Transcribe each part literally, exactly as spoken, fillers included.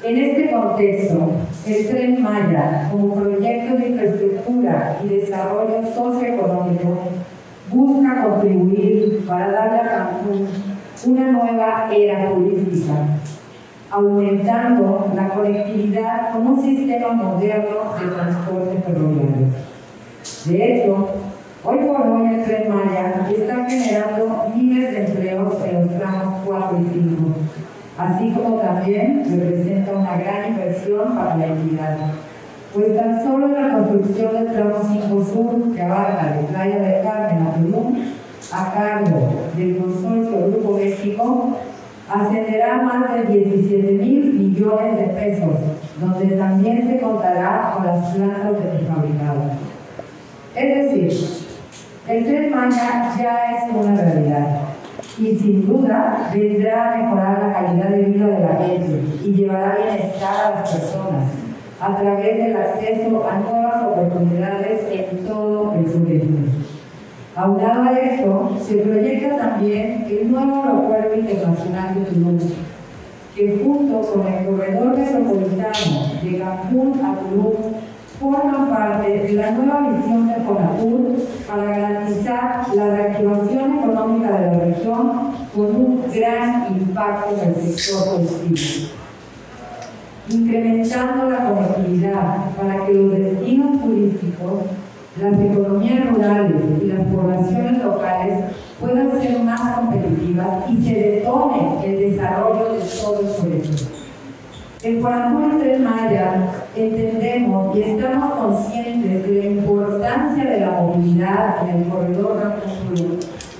En este contexto, el Tren Maya, como proyecto de infraestructura y desarrollo socioeconómico, busca contribuir para darle a Cancún una nueva era turística, aumentando la conectividad con un sistema moderno de transporte ferroviario. De hecho, hoy por hoy el Tren Maya está generando miles de empleos en los tramos cuatro y cinco, así como también representa una gran inversión para la entidad, pues tan solo la construcción del tramo cinco Sur, que abarca de Playa del Carmen a Tulum, a cargo del consorcio Grupo México, ascenderá más de diecisiete mil millones de pesos, donde también se contará con las plantas de prefabricado. Es decir, el Tren Maya ya es una realidad y sin duda vendrá a mejorar la calidad de vida de la gente y llevará bienestar a las personas a través del acceso a nuevas oportunidades en todo el sureste. Aunado a esto, se proyecta también el nuevo aeropuerto internacional de Tulum, que junto con el corredor metropolitano de Cancún a Tulum forman parte de la nueva visión de Fonatur para garantizar la reactivación económica de la región con un gran impacto en el sector turístico, incrementando la conectividad para que los destinos turísticos, las economías rurales y las poblaciones locales puedan ser más competitivas y se detone el desarrollo de todo el sureste. En Fonatur y Tren Maya entendemos y estamos conscientes de la importancia de la movilidad en el corredor Cancún-Tulum,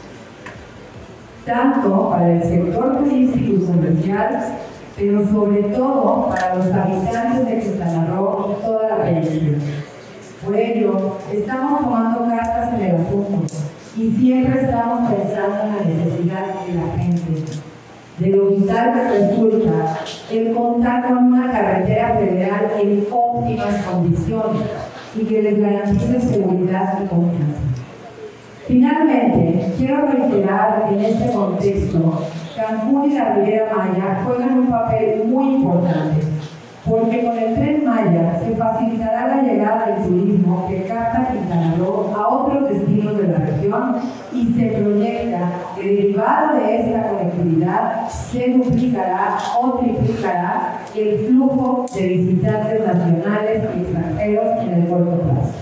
tanto para el sector turístico y comercial, pero sobre todo para los habitantes de Quintana Roo y toda la península. Por ello, estamos tomando cartas en el asunto y siempre estamos pensando en la necesidad de la gente, de lo vital que resulta el contar con una carretera federal en óptimas condiciones y que les garantice seguridad y confianza. Finalmente, quiero reiterar en este contexto, Cancún y la Riviera Maya juegan un papel muy importante, porque con el Tren Maya se facilitará la llegada del turismo que capta Quintana Roo a otros destinos de la región y se proyecta que derivado de esta conectividad se duplicará o triplicará el flujo de visitantes nacionales y extranjeros en el corto plazo.